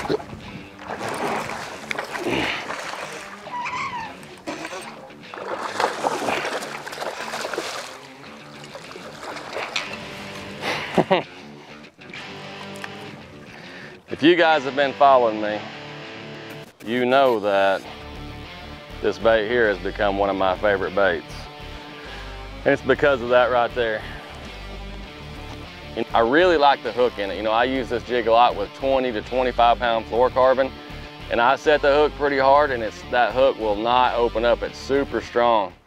If you guys have been following me, you know that this bait here has become one of my favorite baits. And it's because of that right there. And I really like the hook in it. You know, I use this jig a lot with 20 to 25 pound fluorocarbon, and I set the hook pretty hard, and that hook will not open up. It's super strong.